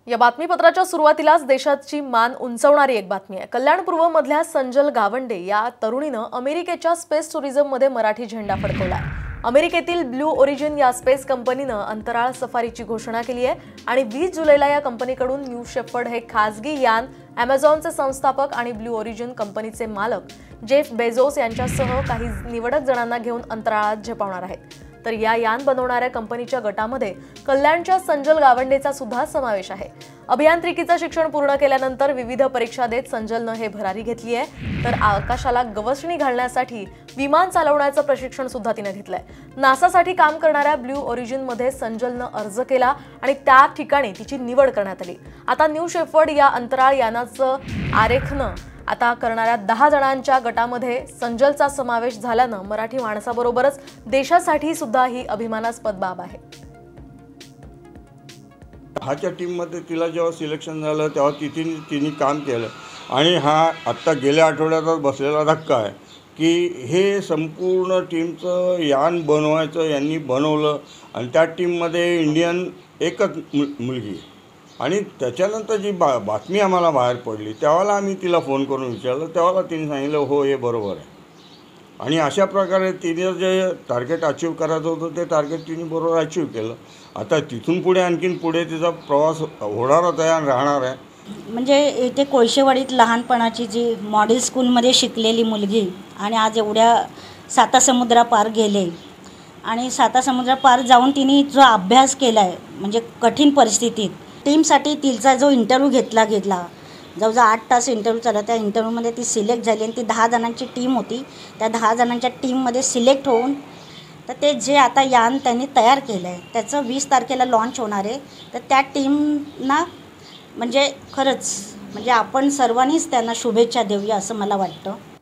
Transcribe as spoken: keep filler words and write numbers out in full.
या बातमीपत्राच्या सुरुवातीलाच देशाची मान उंचावणारी एक बातमी आहे। कल्याणपूर्व मधल्या संजल गावंडे या तरुणीनं अमेरिकेच्या स्पेस टुरिझम मध्ये मराठी झेंडा फडकवला। अमेरिकेतील ब्लू ओरिजिन या स्पेस कंपनीनं अंतराळ सफारीची घोषणा केली आहे आणि वीस जुलैला या कंपनीकडून न्यू शेफर्ड हे खासगी यान अमेझॉनचे संस्थापक आणि ब्लू ओरिजिन कंपनीचे मालक जेफ बेझोस यांच्यासह काही निवडक जणांना घेऊन अंतराळात झेपावणार आहेत। तर या यान बनवणाऱ्या कंपनीच्या गटामध्ये कल्याणच्या संजल गावंडेचा सुद्धा समावेश आहे। अभियांत्रिकीचं शिक्षण पूर्ण केल्यानंतर विविध परीक्षा देत संजलनं हे भरारी घेतली आहे। तर आकाशाला गवसणी घालण्यासाठी विमान चालवण्याचं प्रशिक्षण सुद्धा तिने घेतलंय। नासासाठी काम करणाऱ्या ब्लू ओरिजिन मध्ये संजलनं अर्ज केला आणि त्या ठिकाणी तिची निवड करण्यात आली। आता न्यू शेफर्ड या अंतराळ यानाचं आरेखन आता करणाऱ्या दहा जणांच्या गटामध्ये संजलचा समावेश झाल्यानं मराठी माणसाबरोबरच देशासाठी सुद्धा ही अभिमानास्पद बाब आहे। हाच्या टीममध्ये तिला जेव्हा सिलेक्शन झालं तेव्हा तिथे तिने काम केलं आणि हा आत्ता गेल्या आठवड्यातच बसलेला धक्का आहे की हे संपूर्ण टीमचं यान बनवायचं यांनी बनवलं आणि त्या टीममध्ये इंडियन एकच मुलगी आणि त्याच्यानंतर जी बा बातमी आम्हाला बाहेर पडली तेव्हा आम्ही तिला फोन करून विचारलं तेव्हा तिने सांगितलं हो हे बरोबर आहे। आणि अशा प्रकारे तिने जे टार्गेट अचीव करायचं होतं ते टार्गेट तिने बरोबर अचीव केलं। आता तिथून पुढे आणखीन पुढे तिचा प्रवास होणारच आहे आणि राहणार आहे। म्हणजे इथे कोळशेवाडीत लहानपणाची जी मॉडेल स्कूलमध्ये शिकलेली मुलगी आणि आज एवढ्या सातासमुद्रापार गेले आणि सातासमुद्रापार जाऊन तिने जो अभ्यास केला आहे म्हणजे कठीण परिस्थितीत टीमसाठी तिचा जो इंटरव्ह्यू घेतला घेतला जवळजवळ आठ तास इंटरव्ह्यू चालला। त्या इंटरव्ह्यूमध्ये ती सिलेक्ट झाली आणि ती दहा जणांची टीम होती। त्या दहा जणांच्या टीममध्ये सिलेक्ट होऊन तर ते जे आता यान त्यांनी तयार केलं आहे त्याचं वीस तारखेला लॉन्च होणार आहे। तर त्या टीमना म्हणजे खरंच म्हणजे आपण सर्वांनीच त्यांना शुभेच्छा देऊया असं मला वाटतं।